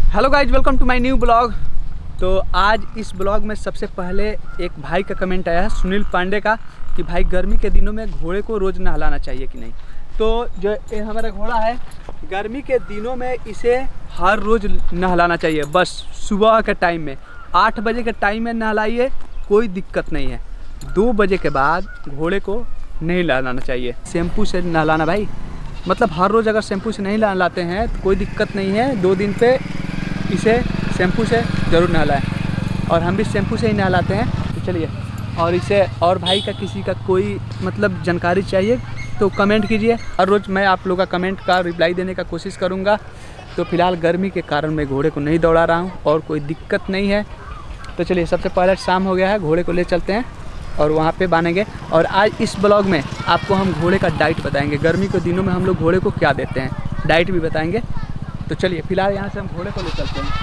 Hello guys, welcome to my new blog. तो आज इस ब्लॉग में सबसे पहले एक भाई का कमेंट आया है सुनील पांडे का कि भाई गर्मी के दिनों में घोड़े को रोज़ नहलाना चाहिए कि नहीं। तो जो ये हमारा घोड़ा है, गर्मी के दिनों में इसे हर रोज़ नहलाना चाहिए। बस सुबह के टाइम में 8 बजे के टाइम में नहलाइए, कोई दिक्कत नहीं है। 2 बजे के बाद घोड़े को नहीं नहलाना चाहिए। शैम्पू से नहलाना भाई, मतलब हर रोज़ अगर शैम्पू से नहीं नहलाते हैं तो कोई दिक्कत नहीं है। 2 दिन पे इसे शैम्पू से ज़रूर नहलाएं, और हम भी शैम्पू से ही नहलाते हैं। तो चलिए, और इसे और भाई का किसी का कोई मतलब जानकारी चाहिए तो कमेंट कीजिए। हर रोज़ मैं आप लोगों का कमेंट का रिप्लाई देने का कोशिश करूँगा। तो फिलहाल गर्मी के कारण मैं घोड़े को नहीं दौड़ा रहा हूँ और कोई दिक्कत नहीं है। तो चलिए, सबसे पहले शाम हो गया है, घोड़े को ले चलते हैं और वहाँ पे बांधेंगे। और आज इस ब्लॉग में आपको हम घोड़े का डाइट बताएंगे। गर्मी के दिनों में हम लोग घोड़े को क्या देते हैं, डाइट भी बताएंगे। तो चलिए, फिलहाल यहाँ से हम घोड़े को ले चलते हैं।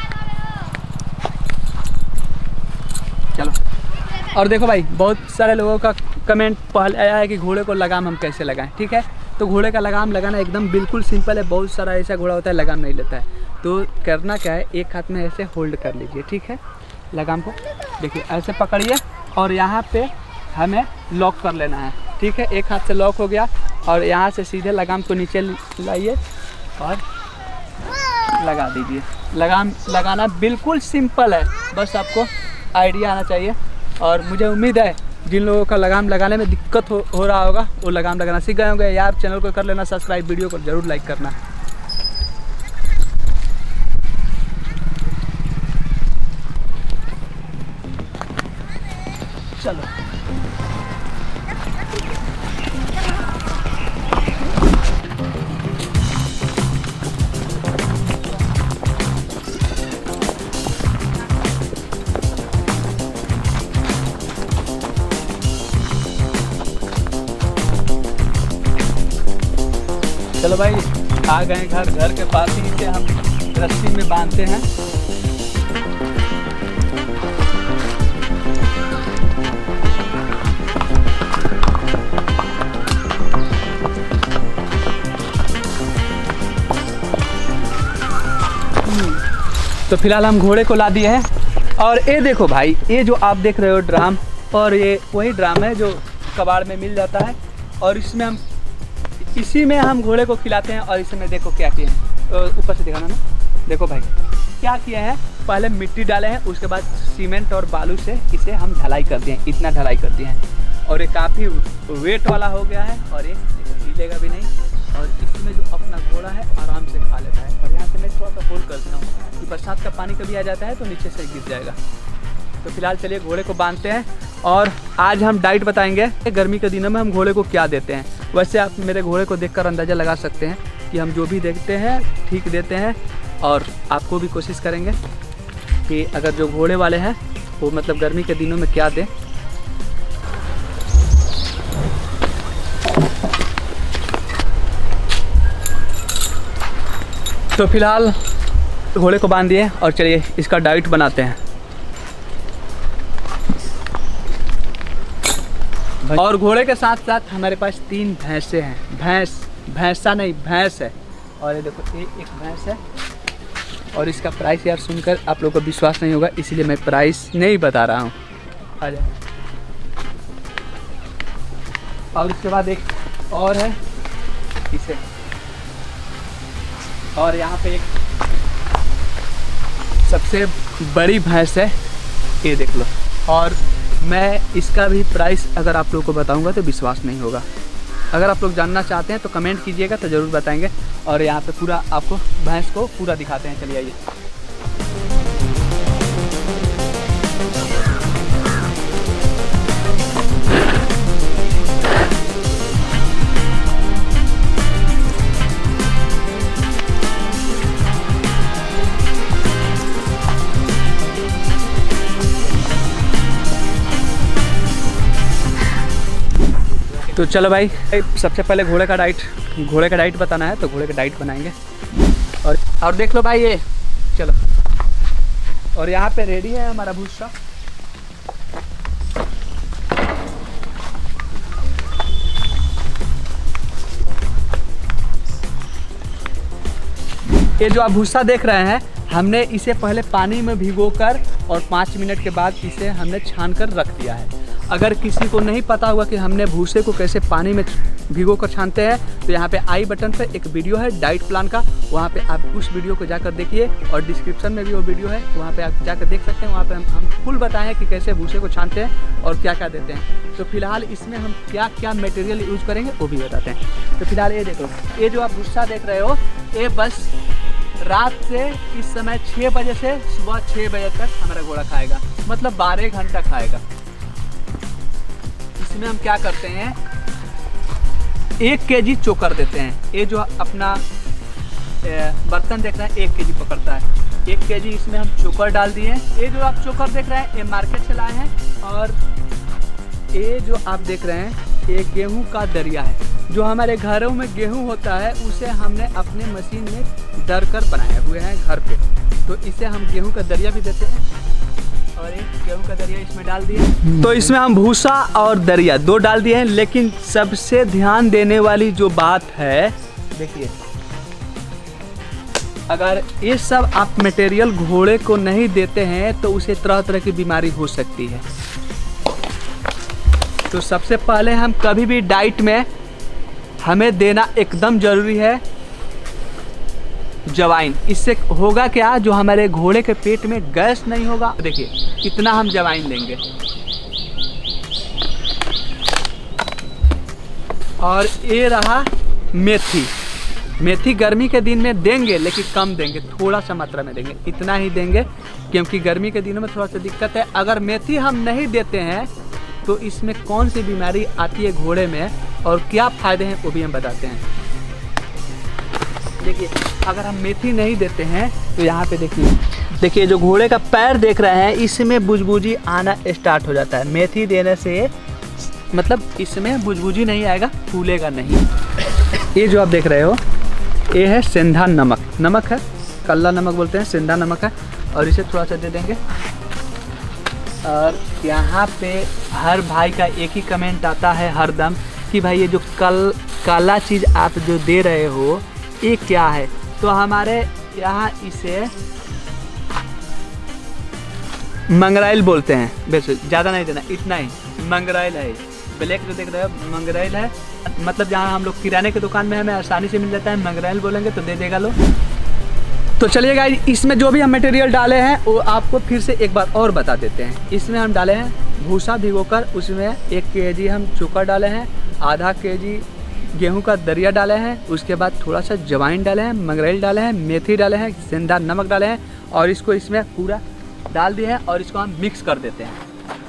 चलो। और देखो भाई, बहुत सारे लोगों का कमेंट पहले आया है कि घोड़े को लगाम हम कैसे लगाएं। ठीक है, तो घोड़े का लगाम लगाना एकदम बिल्कुल सिंपल है। बहुत सारा ऐसा घोड़ा होता है लगाम नहीं लेता है। तो करना क्या है, एक हाथ में ऐसे होल्ड कर लीजिए। ठीक है, लगाम को देखिए ऐसे पकड़िए और यहाँ पे हमें लॉक कर लेना है। ठीक है, एक हाथ से लॉक हो गया और यहाँ से सीधे लगाम को नीचे लाइए और लगा दीजिए। लगाम लगाना बिल्कुल सिंपल है, बस आपको आइडिया आना चाहिए। और मुझे उम्मीद है जिन लोगों का लगाम लगाने में दिक्कत हो रहा होगा वो लगाम लगाना सीख गए होंगे। यार चैनल को कर लेना सब्सक्राइब, वीडियो को ज़रूर लाइक करना। चलो, चलो भाई, आ गए घर के पास ही से हम रस्सी में बांधते हैं। तो फिलहाल हम घोड़े को ला दिए हैं। और ये देखो भाई, ये जो आप देख रहे हो ड्राम, और ये वही ड्राम है जो कबाड़ में मिल जाता है। और इसमें इसी में हम घोड़े को खिलाते हैं। और इसमें देखो क्या किए हैं, ऊपर से दिखाना ना। देखो भाई क्या किए हैं, पहले मिट्टी डाले हैं, उसके बाद सीमेंट और बालू से इसे हम ढलाई कर दिए हैं। इतना ढलाई कर दिए हैं और ये काफ़ी वेट वाला हो गया है। और ये हिलेगा भी नहीं, और इसमें जो अपना घोड़ा है आराम से खा लेता है। और यहाँ से मैं थोड़ा सा होल्ड करता हूँ कि बरसात का पानी कभी आ जाता है तो नीचे से गिर जाएगा। तो फिलहाल चलिए घोड़े को बांधते हैं और आज हम डाइट बताएंगे गर्मी के दिनों में हम घोड़े को क्या देते हैं। वैसे आप मेरे घोड़े को देखकर अंदाज़ा लगा सकते हैं कि हम जो भी देखते हैं ठीक देते हैं। और आपको भी कोशिश करेंगे कि अगर जो घोड़े वाले हैं वो मतलब गर्मी के दिनों में क्या दें। तो फिलहाल घोड़े को बांध दिए और चलिए इसका डाइट बनाते हैं। और घोड़े के साथ साथ हमारे पास 3 भैंसे हैं। भैंसा नहीं, भैंस है। और ये देखो, एक भैंस है। और इसका प्राइस यार सुनकर आप लोगों को विश्वास नहीं होगा, इसीलिए मैं प्राइस नहीं बता रहा हूँ। आ जाए। और उसके बाद एक और है इसे। और यहाँ पे एक सबसे बड़ी भैंस है, ये देख लो। और मैं इसका भी प्राइस अगर आप लोगों को बताऊंगा तो विश्वास नहीं होगा। अगर आप लोग जानना चाहते हैं तो कमेंट कीजिएगा, तो ज़रूर बताएंगे। और यहाँ पे पूरा आपको भैंस को पूरा दिखाते हैं। चलिए आइए। तो चलो भाई, सबसे पहले घोड़े का डाइट बताना है, तो घोड़े का डाइट बनाएंगे। और देख लो भाई ये, चलो। और यहाँ पे रेडी है हमारा भूसा। ये जो आप भूसा देख रहे हैं हमने इसे पहले पानी में भिगोकर और 5 मिनट के बाद इसे हमने छान कर रख दिया है। अगर किसी को नहीं पता होगा कि हमने भूसे को कैसे पानी में भिगो कर छानते हैं, तो यहाँ पे आई बटन पे एक वीडियो है डाइट प्लान का, वहाँ पे आप उस वीडियो को जाकर देखिए, और डिस्क्रिप्शन में भी वो वीडियो है, वहाँ पे आप जाकर देख सकते हैं। वहाँ पे हम फुल बताए हैं कि कैसे भूसे को छानते हैं और क्या क्या देते हैं। तो फिलहाल इसमें हम क्या क्या मटेरियल यूज़ करेंगे वो भी बताते हैं। तो फिलहाल ये देखो, ये जो आप भूसा देख रहे हो, ये बस रात से इस समय 6 बजे से सुबह 6 बजे तक हमारा घोड़ा खाएगा, मतलब 12 घंटा खाएगा। इसमें हम क्या करते हैं, 1 केजी चोकर देते हैं। ये जो अपना बर्तन देख रहे हैं 1 केजी पकड़ता है, 1 केजी इसमें हम चोकर डाल दिए। ये जो आप चोकर देख रहे हैं ये मार्केट से लाए हैं, और ये जो आप देख रहे हैं ये गेहूं का दरिया है। जो हमारे घरों में गेहूं होता है उसे हमने अपने मशीन में दर कर बनाए हुए हैं घर पे, तो इसे हम गेहूं का दरिया भी देते हैं। और एक गेहूं का दरिया इसमें डाल दिए, तो इसमें हम भूसा और दरिया 2 डाल दिए हैं। लेकिन सबसे ध्यान देने वाली जो बात है, देखिए, अगर ये सब आप मटेरियल घोड़े को नहीं देते हैं तो उसे तरह तरह की बीमारी हो सकती है। तो सबसे पहले हम कभी भी डाइट में हमें देना एकदम ज़रूरी है जवाइन। इससे होगा क्या, जो हमारे घोड़े के पेट में गैस नहीं होगा। देखिए इतना हम जवाइन लेंगे, और ये रहा मेथी। मेथी गर्मी के दिन में देंगे, लेकिन कम देंगे, थोड़ा सा मात्रा में देंगे, इतना ही देंगे, क्योंकि गर्मी के दिनों में थोड़ा सा दिक्कत है। अगर मेथी हम नहीं देते हैं तो इसमें कौन सी बीमारी आती है घोड़े में और क्या फ़ायदे हैं वो भी हम बताते हैं। देखिए अगर हम मेथी नहीं देते हैं तो यहाँ पे देखिए जो घोड़े का पैर देख रहे हैं इसमें बुझबुझी आना स्टार्ट हो जाता है। मेथी देने से मतलब इसमें बुझबुझी नहीं आएगा, फूलेगा नहीं। ये जो आप देख रहे हो ये है सेंधा नमक, नमक है, कल्ला नमक बोलते हैं, सेंधा नमक है, और इसे थोड़ा सा दे देंगे। और यहाँ पे हर भाई का एक ही कमेंट आता है हरदम कि भाई ये जो काला चीज़ आप जो दे रहे हो ये क्या है। तो हमारे यहाँ इसे मंगराइल बोलते हैं, वैसे ज़्यादा नहीं देना, इतना ही मंगराइल है। ब्लैक जो देख रहे हो मंगराइल है, मतलब जहाँ हम लोग किराने की दुकान में हमें आसानी से मिल जाता है, मंगराइल बोलेंगे तो दे देगा लोग। तो चलिए गाइस, इसमें जो भी हम मटेरियल डाले हैं वो आपको फिर से एक बार और बता देते हैं। इसमें हम डाले हैं भूसा भिगोकर, उसमें 1 केजी हम चोकर डाले हैं, आधा केजी गेहूं का दरिया डाले हैं, उसके बाद थोड़ा सा जवाइन डाले हैं, मंगरेल डाले हैं, मेथी डाले हैं, सेंधा नमक डाले हैं, और इसको इसमें पूरा डाल दिए हैं और इसको हम मिक्स कर देते हैं।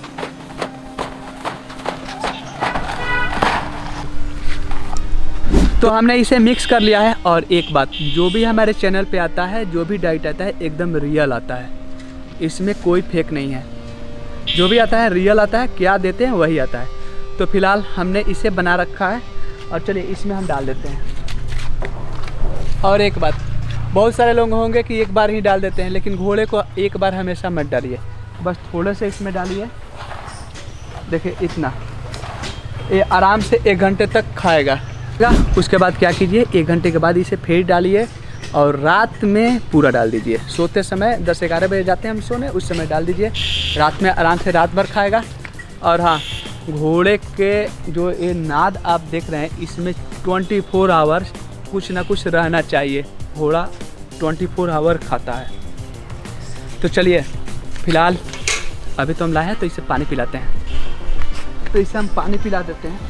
तो हमने इसे मिक्स कर लिया है। और एक बात, जो भी हमारे चैनल पे आता है, जो भी डाइट आता है एकदम रियल आता है, इसमें कोई फेक नहीं है। जो भी आता है रियल आता है, क्या देते हैं वही आता है। तो फिलहाल हमने इसे बना रखा है और चलिए इसमें हम डाल देते हैं। और एक बात, बहुत सारे लोग होंगे कि एक बार ही डाल देते हैं, लेकिन घोड़े को एक बार हमेशा मत डालिए, बस थोड़े से इसमें डालिए। देखिए इतना, ये आराम से 1 घंटे तक खाएगा। उसके बाद क्या कीजिए, 1 घंटे के बाद इसे फिर डालिए और रात में पूरा डाल दीजिए। सोते समय 10-11 बजे जाते हैं हम सोने, उस समय डाल दीजिए, रात में आराम से रात भर खाएगा। और हाँ, घोड़े के जो ये नाद आप देख रहे हैं इसमें 24 आवर्स कुछ ना कुछ रहना चाहिए। घोड़ा 24 आवर खाता है। तो चलिए फिलहाल अभी तो हम लाए हैं, तो इसे पानी पिलाते हैं। तो इसे हम पानी पिला देते हैं।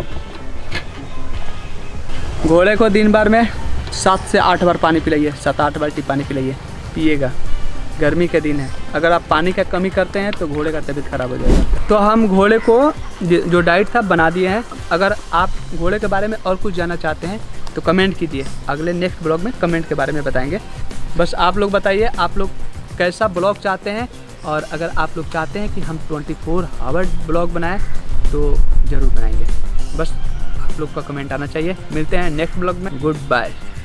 घोड़े को दिन भर में 7 से 8 बार पानी पिलाइए, 7-8 बाल्टी पानी पिलाइए, पिएगा। गर्मी के दिन है, अगर आप पानी का कमी करते हैं तो घोड़े का तबीयत खराब हो जाएगा। तो हम घोड़े को जो डाइट था बना दिए हैं। अगर आप घोड़े के बारे में और कुछ जानना चाहते हैं तो कमेंट कीजिए, अगले नेक्स्ट ब्लॉग में कमेंट के बारे में बताएंगे। बस आप लोग बताइए आप लोग कैसा ब्लॉग चाहते हैं, और अगर आप लोग चाहते हैं कि हम 24 आवर ब्लॉग बनाएं तो ज़रूर बनाएंगे। बस आप लोग का कमेंट आना चाहिए। मिलते हैं नेक्स्ट ब्लॉग में, गुड बाय।